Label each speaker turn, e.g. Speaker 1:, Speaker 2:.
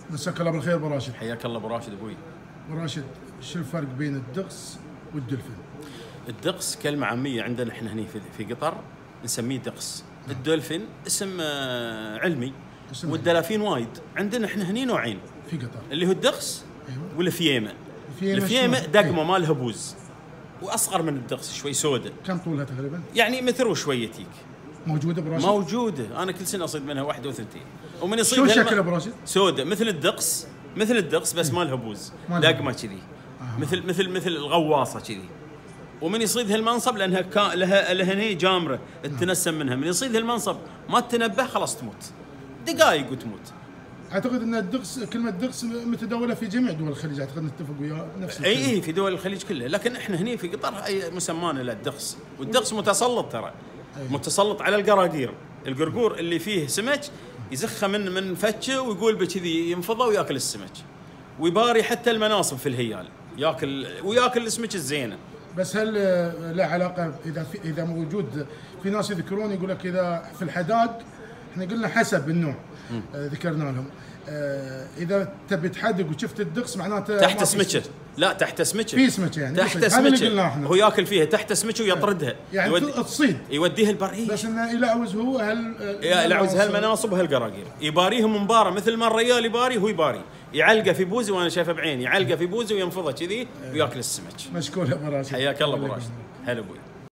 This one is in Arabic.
Speaker 1: مساك الله بالخير ابو راشد.
Speaker 2: حياك الله ابو راشد ابوي.
Speaker 1: ابو راشد، شو الفرق بين الدغس والدلفين؟
Speaker 2: الدغس كلمة عامية عندنا احنا هنا في قطر نسميه دغس. الدولفين اسم علمي. والدلافين وايد عندنا احنا هنا نوعين
Speaker 1: في قطر،
Speaker 2: اللي هو الدغس والفييمة.
Speaker 1: الفييمة
Speaker 2: دقمة مالها بوز واصغر من الدغس شوي، سودة.
Speaker 1: كم طولها تقريبا؟
Speaker 2: يعني متر وشوية تيك.
Speaker 1: موجودة ابو راشد؟
Speaker 2: موجودة، انا كل سنة اصيد منها واحدة وثنتين. ومن يصيد
Speaker 1: شو شكل ابو راشد؟
Speaker 2: سودة مثل الدغس بس مالها بوز، دقمة كذي. مثل الغواصة كذي. ومن يصيد هالمنصب لانها لها هني جامره تتنسم منها، من يصيد هالمنصب ما تتنبه خلاص تموت دقائق وتموت.
Speaker 1: اعتقد ان الدغس، كلمه دغس متداوله في جميع دول الخليج، اعتقد نتفق وياه نفس الكلمه.
Speaker 2: اي في دول الخليج كلها، لكن احنا هنا في قطر اي مسمانا للدغس. والدغس متسلط ترى، متسلط على القراقير. القرقور اللي فيه سمك يزخه من فتشه ويقول بكذي ينفضه وياكل السمك، ويباري حتى المناصب في الهيال، وياكل السمك الزينه.
Speaker 1: بس هل له علاقه اذا موجود؟ في ناس يذكرون يقول لك اذا في الحداق، احنا قلنا حسب النوع، ذكرنا لهم، اذا تبي تحدق وشفت الدغس معناته
Speaker 2: تحت سمكه. لا تحت سمكه،
Speaker 1: في سمكه يعني
Speaker 2: تحت سمكه هو ياكل فيها تحت سمكه ويطردها،
Speaker 1: يعني تصيد
Speaker 2: يوديها البر.
Speaker 1: بس انه يلعوز هو
Speaker 2: يلعوز هالمناصب وهالقراقير، يباريهم مباره مثل ما الريال يباري، هو يباري يعلقه في بوزي، وانا شايفه بعيني يعلقه في بوزي وينفضه كذي وياكل السمك.
Speaker 1: مشكور يا ابو راشد.
Speaker 2: حياك الله ابو راشد. هلا ابوي.